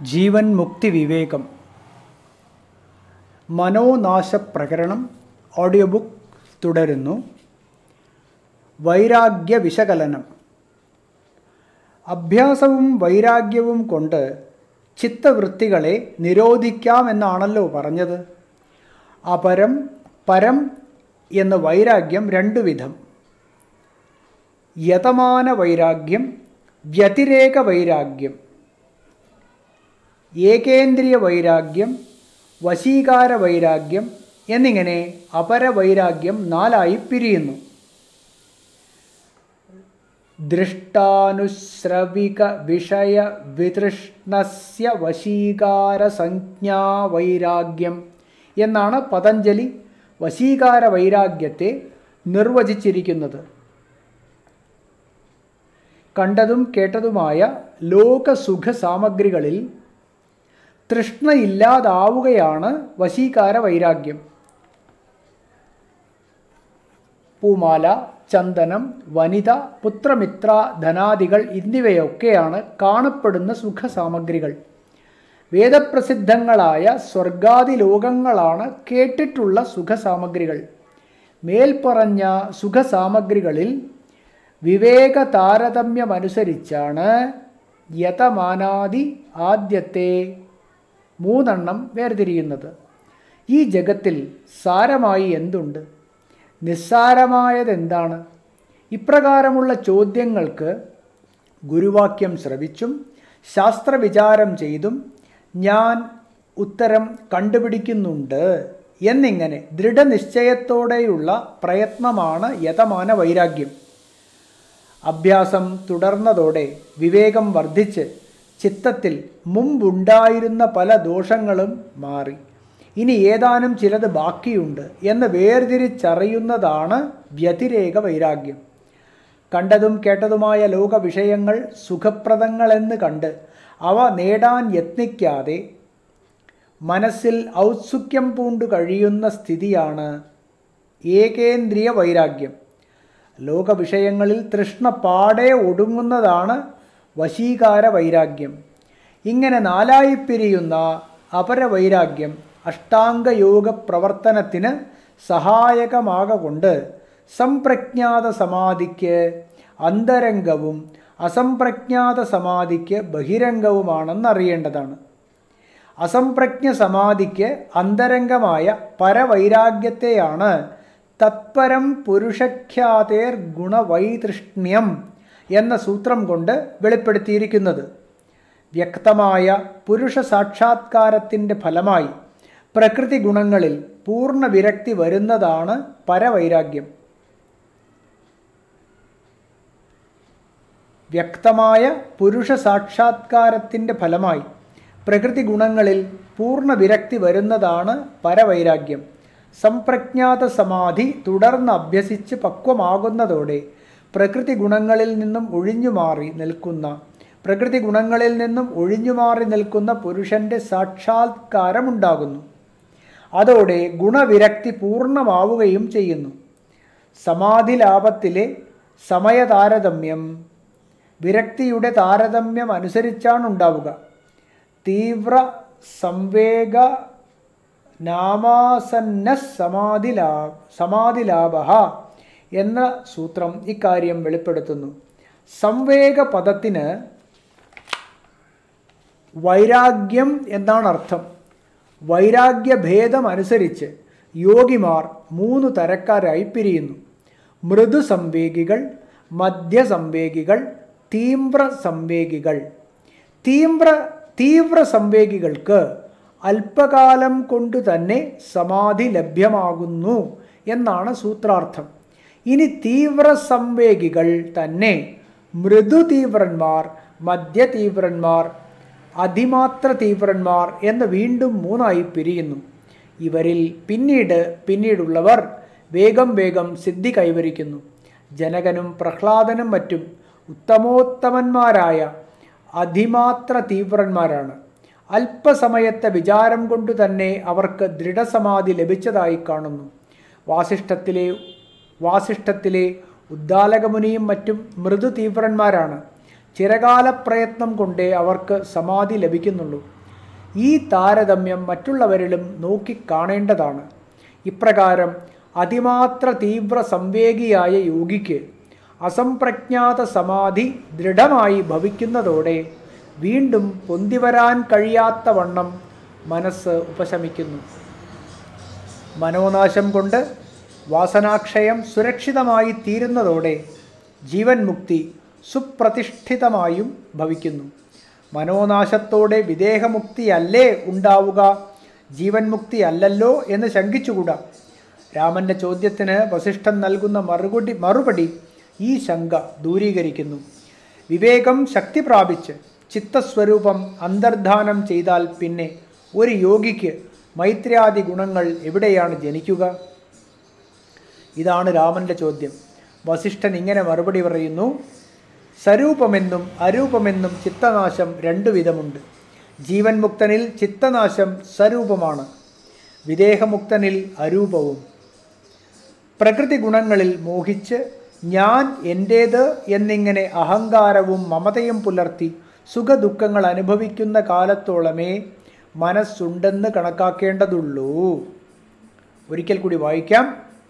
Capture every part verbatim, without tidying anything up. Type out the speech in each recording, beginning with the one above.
ജീവൻ മുക്തി വിവേകം മനോനാശപ്രകരണം audio book തുടരുന്നു. വൈരാഗ്യ വിശകലനം. അഭ്യാസവും വൈരാഗ്യവും കൊണ്ട് ചിത്തവൃത്തികളെ നിരോധിക്കാമെന്നാണല്ലോ പറഞ്ഞത്. അപരം പരം എന്ന വൈരാഗ്യം രണ്ടു വിധം: യതമാന വൈരാഗ്യം, വ്യതിരേക വൈരാഗ്യം. ഏകേന്ദ്രിയ വൈരാഗ്യം, വശീകാര വൈരാഗ്യം എന്നിങ്ങനെ അപരവൈരാഗ്യം നാലായി പിരിയുന്നു. ദൃഷ്ടാനുശ്രവിക വിഷയ വിതൃഷ്ണസ്യ വശീകാര സംജ്ഞാ വൈരാഗ്യം എന്നാണ് പതഞ്ജലി വശീകാര വൈരാഗ്യത്തെ നിർവചിച്ചിരിക്കുന്നത്. കണ്ടതും കേട്ടതുമായ ലോകസുഖ സാമഗ്രികളിൽ തൃഷ്ണയില്ലാതാവുകയാണ് വശീകാര വൈരാഗ്യം. പൂമാല, ചന്ദനം, വനിത, പുത്രമിത്ര, ധനാദികൾ എന്നിവയൊക്കെയാണ് കാണപ്പെടുന്ന സുഖസാമഗ്രികൾ. വേദപ്രസിദ്ധങ്ങളായ സ്വർഗാദി ലോകങ്ങളാണ് കേട്ടിട്ടുള്ള സുഖസാമഗ്രികൾ. മേൽപ്പറഞ്ഞ സുഖസാമഗ്രികളിൽ വിവേക താരതമ്യമനുസരിച്ചാണ് യതമാനാദി ആദ്യത്തെ മൂന്നെണ്ണം വേർതിരിയുന്നത്. ഈ ജഗത്തിൽ സാരമായി എന്തുണ്ട്, നിസ്സാരമായതെന്താണ്? ഇപ്രകാരമുള്ള ചോദ്യങ്ങൾക്ക് ഗുരുവാക്യം ശ്രവിച്ചും ശാസ്ത്രവിചാരം ചെയ്തും ഞാൻ ഉത്തരം കണ്ടുപിടിക്കുന്നുണ്ട് എന്നിങ്ങനെ ദൃഢനിശ്ചയത്തോടെയുള്ള പ്രയത്നമാണ് യതമാന വൈരാഗ്യം. അഭ്യാസം തുടർന്നതോടെ വിവേകം വർദ്ധിച്ച് ചിത്തത്തിൽ മുമ്പുണ്ടായിരുന്ന പല ദോഷങ്ങളും മാറി ഇനി ഏതാനും ചിലത് ബാക്കിയുണ്ട് എന്ന് വേർതിരിച്ചറിയുന്നതാണ് വ്യതിരേക വൈരാഗ്യം. കണ്ടതും കേട്ടതുമായ ലോക വിഷയങ്ങൾ സുഖപ്രദങ്ങളെന്ന് കണ്ട് അവ നേടാൻ യത്നിക്കാതെ മനസ്സിൽ ഔത്സുക്യം പൂണ്ടു കഴിയുന്ന സ്ഥിതിയാണ് ഏകേന്ദ്രിയ വൈരാഗ്യം. ലോകവിഷയങ്ങളിൽ തൃഷ്ണ പാടെ ഒടുങ്ങുന്നതാണ് വശീകാര വൈരാഗ്യം. ഇങ്ങനെ നാലായി പിരിയുന്ന അപരവൈരാഗ്യം അഷ്ടാംഗയോഗ പ്രവർത്തനത്തിന് സഹായകമാകൊണ്ട് സംപ്രജ്ഞാത സമാധിക്ക് അന്തരംഗവും അസംപ്രജ്ഞാത സമാധിക്ക് ബഹിരംഗവുമാണെന്നറിയേണ്ടതാണ്. അസംപ്രജ്ഞ സമാധിക്ക് അന്തരംഗമായ പരവൈരാഗ്യത്തെയാണ് തത്പരം പുരുഷഖ്യാതേർ ഗുണവൈതൃഷ്ണ്യം എന്ന സൂത്രം കൊണ്ട് വെളിപ്പെടുത്തിയിരിക്കുന്നത്. വ്യക്തമായ പുരുഷ സാക്ഷാത്കാരത്തിൻ്റെ ഫലമായി പ്രകൃതി ഗുണങ്ങളിൽ പൂർണ്ണ വിരക്തി വരുന്നതാണ് പരവൈരാഗ്യം. വ്യക്തമായ പുരുഷ സാക്ഷാത്കാരത്തിൻ്റെ ഫലമായി പ്രകൃതി ഗുണങ്ങളിൽ പൂർണ്ണ വിരക്തി വരുന്നതാണ് പരവൈരാഗ്യം. സംപ്രജ്ഞാത സമാധി തുടർന്ന് അഭ്യസിച്ച് പക്വമാകുന്നതോടെ പ്രകൃതി ഗുണങ്ങളിൽ നിന്നും ഒഴിഞ്ഞുമാറി നിൽക്കുന്ന പ്രകൃതി ഗുണങ്ങളിൽ നിന്നും ഒഴിഞ്ഞുമാറി നിൽക്കുന്ന പുരുഷൻ്റെ സാക്ഷാത്കാരമുണ്ടാകുന്നു. അതോടെ ഗുണവിരക്തി പൂർണ്ണമാവുകയും ചെയ്യുന്നു. സമാധി ലാഭത്തിലെ സമയതാരതമ്യം വിരക്തിയുടെ താരതമ്യം അനുസരിച്ചാണ് ഉണ്ടാവുക. തീവ്ര സംവേഗ നാമാസന്ന സമാധിലാ സമാധിലാഭ എന്ന സൂത്രം ഇക്കാര്യം വെളിപ്പെടുത്തുന്നു. സംവേഗ പദത്തിന് വൈരാഗ്യം എന്നാണ് അർത്ഥം. വൈരാഗ്യഭേദം അനുസരിച്ച് യോഗിമാർ മൂന്ന് തരക്കാരായി പിരിയുന്നു: മൃദു സംവേഗികൾ, മധ്യസംവേഗികൾ, തീവ്ര സംവേഗികൾ. തീവ്ര തീവ്ര സംവേഗികൾക്ക് അല്പകാലം കൊണ്ട് തന്നെ സമാധി ലഭ്യമാകുന്നു എന്നാണ് സൂത്രാർത്ഥം. ഇനി തീവ്ര സംവേഗികൾ തന്നെ മൃദു തീവ്രന്മാർ, മധ്യതീവ്രന്മാർ, അതിമാത്ര തീവ്രന്മാർ എന്ന് വീണ്ടും മൂന്നായി പിരിയുന്നു. ഇവരിൽ പിന്നീട് പിന്നീടുള്ളവർ വേഗം വേഗം സിദ്ധി കൈവരിക്കുന്നു. ജനകനും പ്രഹ്ലാദനും മറ്റും ഉത്തമോത്തമന്മാരായ അതിമാത്ര തീവ്രന്മാരാണ്. അല്പസമയത്തെ വിചാരം കൊണ്ടു തന്നെ അവർക്ക് ദൃഢസമാധി ലഭിച്ചതായി കാണുന്നു. വാസിഷ്ഠത്തിലെ വാസിഷ്ഠത്തിലെ ഉദ്ദാലകമുനിയും മറ്റും മൃദു തീവ്രന്മാരാണ്. ചിരകാല പ്രയത്നം കൊണ്ടേ അവർക്ക് സമാധി ലഭിക്കുന്നുള്ളൂ. ഈ താരതമ്യം മറ്റുള്ളവരിലും നോക്കിക്കാണേണ്ടതാണ്. ഇപ്രകാരം അതിമാത്ര തീവ്ര സംവേഗിയായ യോഗിക്ക് അസംപ്രജ്ഞാത സമാധി ദൃഢമായി ഭവിക്കുന്നതോടെ വീണ്ടും പൊന്തിവരാൻ കഴിയാത്ത വണ്ണം മനസ്സ് ഉപശമിക്കുന്നു. മനോനാശം കൊണ്ട് വാസനാക്ഷയം സുരക്ഷിതമായി തീരുന്നതോടെ ജീവൻ മുക്തി സുപ്രതിഷ്ഠിതമായും ഭവിക്കുന്നു. മനോനാശത്തോടെ വിദേഹമുക്തിയല്ലേ ഉണ്ടാവുക, ജീവൻ മുക്തി അല്ലല്ലോ എന്ന് ശങ്കിച്ചുകൂടാ. രാമൻ്റെ ചോദ്യത്തിന് വസിഷ്ഠൻ നൽകുന്ന മറുപടി മറുപടി ഈ ശങ്ക ദൂരീകരിക്കുന്നു. വിവേകം ശക്തി പ്രാപിച്ച് ചിത്തസ്വരൂപം അന്തർധാനം ചെയ്താൽ പിന്നെ ഒരു യോഗിക്ക് മൈത്ര്യാദി ഗുണങ്ങൾ എവിടെയാണ് ജനിക്കുക? ഇതാണ് രാമൻ്റെ ചോദ്യം. വസിഷ്ഠൻ ഇങ്ങനെ മറുപടി പറയുന്നു: സ്വരൂപമെന്നും അരൂപമെന്നും ചിത്തനാശം രണ്ടു വിധമുണ്ട്. ജീവൻ മുക്തനിൽ ചിത്തനാശം സ്വരൂപമാണ്, വിദേഹമുക്തനിൽ അരൂപവും. പ്രകൃതി ഗുണങ്ങളിൽ മോഹിച്ച് ഞാൻ എൻ്റേത് എന്നിങ്ങനെ അഹങ്കാരവും മമതയും പുലർത്തി സുഖദുഃഖങ്ങൾ അനുഭവിക്കുന്ന കാലത്തോളമേ മനസ്സുണ്ടെന്ന് കണക്കാക്കേണ്ടതുള്ളൂ. ഒരിക്കൽ കൂടി വായിക്കാം.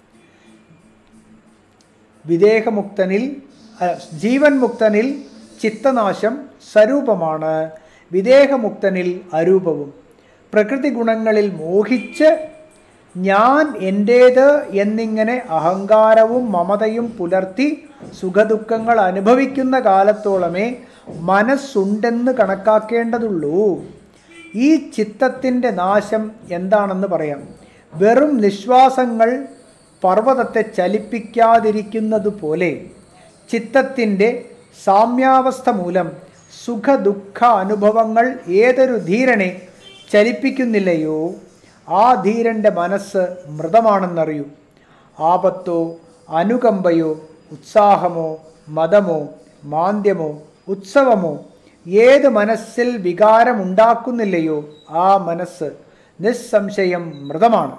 വിദേഹമുക്തനിൽ ജീവൻ മുക്തനിൽ ചിത്തനാശം സ്വരൂപമാണ്, വിദേഹമുക്തനിൽ അരൂപവും. പ്രകൃതി ഗുണങ്ങളിൽ മോഹിച്ച് ഞാൻ എൻ്റേത് എന്നിങ്ങനെ അഹങ്കാരവും മമതയും പുലർത്തി സുഖദുഃഖങ്ങൾ അനുഭവിക്കുന്ന കാലത്തോളമേ മനസ്സുണ്ടെന്ന് കണക്കാക്കേണ്ടതുള്ളൂ. ഈ ചിത്തത്തിൻ്റെ നാശം എന്താണെന്ന് പറയാം. വെറും നിശ്വാസങ്ങൾ പർവ്വതത്തെ ചലിപ്പിക്കാതിരിക്കുന്നത് പോലെ ചിത്തത്തിൻ്റെ സാമ്യാവസ്ഥ മൂലം സുഖദുഃഖ അനുഭവങ്ങൾ ഏതൊരു ധീരനെ ചലിപ്പിക്കുന്നില്ലയോ ആ ധീരൻ്റെ മനസ്സ് മൃതമാണെന്നറിയൂ. ആപത്തോ അനുകമ്പയോ ഉത്സാഹമോ മതമോ മാന്ദ്യമോ ഉത്സവമോ ഏത് മനസ്സിൽ വികാരമുണ്ടാക്കുന്നില്ലയോ ആ മനസ്സ് നിസ്സംശയം മൃതമാണ്.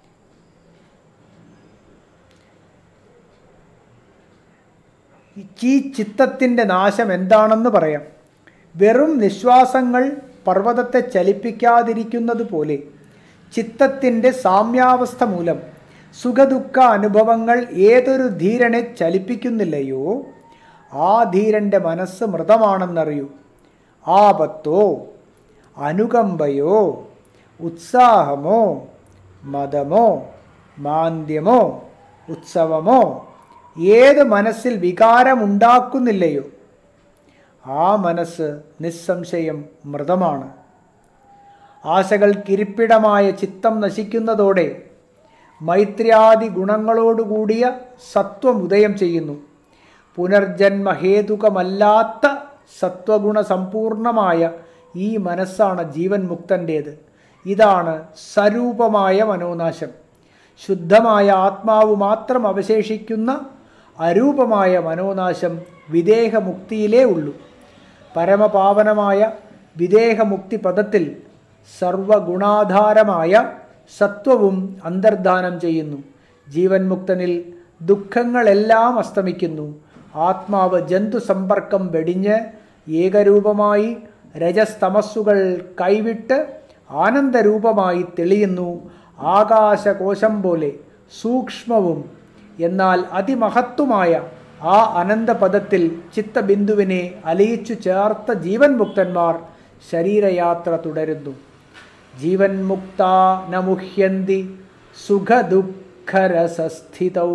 ഈ ചിത്തത്തിൻ്റെ നാശം എന്താണെന്ന് പറയാം. വെറും നിശ്വാസങ്ങൾ പർവ്വതത്തെ ചലിപ്പിക്കാതിരിക്കുന്നത് പോലെ ചിത്തത്തിൻ്റെ സാമ്യാവസ്ഥ മൂലം സുഖദുഃഖ അനുഭവങ്ങൾ ഏതൊരു ധീരനെ ചലിപ്പിക്കുന്നില്ലയോ ആ ധീരൻ്റെ മനസ്സ് മൃതമാണെന്നറിയൂ. ആപത്തോ അനുകമ്പയോ ഉത്സാഹമോ മതമോ മാന്ദ്യമോ ഉത്സവമോ ഏത് മനസ്സിൽ വികാരമുണ്ടാക്കുന്നില്ലയോ ആ മനസ്സ് നിസ്സംശയം മൃതമാണ്. ആശകൾക്കിരിപ്പിടമായ ചിത്തം നശിക്കുന്നതോടെ മൈത്ര്യാദി ഗുണങ്ങളോടുകൂടിയ സത്വം ഉദയം ചെയ്യുന്നു. പുനർജന്മഹേതുകമല്ലാത്ത സത്വഗുണ സമ്പൂർണമായ ഈ മനസ്സാണ് ജീവൻ മുക്തൻ്റേത്. ഇതാണ് സ്വരൂപമായ മനോനാശം. ശുദ്ധമായ ആത്മാവ് മാത്രം അവശേഷിക്കുന്ന അരൂപമായ മനോനാശം വിദേഹമുക്തിയിലേ ഉള്ളൂ. പരമപാവനമായ വിദേഹമുക്തി പദത്തിൽ സർവഗുണാധാരമായ സത്വവും അന്തർധാനം ചെയ്യുന്നു. ജീവൻ മുക്തനിൽ ദുഃഖങ്ങളെല്ലാം അസ്തമിക്കുന്നു. ആത്മാവ് ജന്തു സമ്പർക്കം വെടിഞ്ഞ് ഏകരൂപമായി രജസ്തമസ്സുകൾ കൈവിട്ട് ആനന്ദരൂപമായി തെളിയുന്നു. ആകാശകോശം പോലെ സൂക്ഷ്മവും എന്നാൽ അതിമഹത്വമായ ആ അനന്തപദത്തിൽ ചിത്തബിന്ദുവിനെ അലിയിച്ചു ചേർത്ത ജീവൻ മുക്തന്മാർ ശരീരയാത്ര തുടരുന്നു. ജീവൻ മുക്ത നമുഹ്യന്തി സുഖദുഃഖരസസ്ഥിതൗ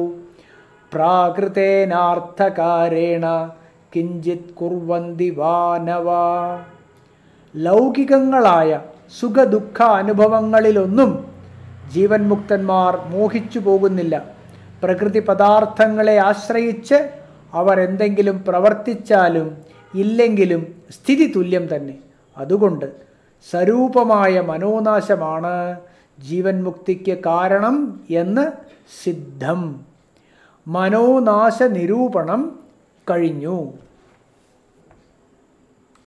പ്രാകൃതേനാർത്ഥകാരേണ കിഞ്ചിത് കുർവന്തി വാനവ. ലൗകികങ്ങളായ സുഖദുഃഖ അനുഭവങ്ങളിലൊന്നും ജീവൻ മുക്തന്മാർ മോഹിച്ചു പോകുന്നില്ല. പ്രകൃതി പദാർത്ഥങ്ങളെ ആശ്രയിച്ച് അവർ എന്തെങ്കിലും പ്രവർത്തിച്ചാലും ഇല്ലെങ്കിലും സ്ഥിതി തുല്യം തന്നെ. അതുകൊണ്ട് സ്വരൂപമായ മനോനാശമാണ് ജീവൻ മുക്തിക്ക് കാരണം എന്ന് സിദ്ധം. മനോനാശ നിരൂപണം കഴിഞ്ഞു.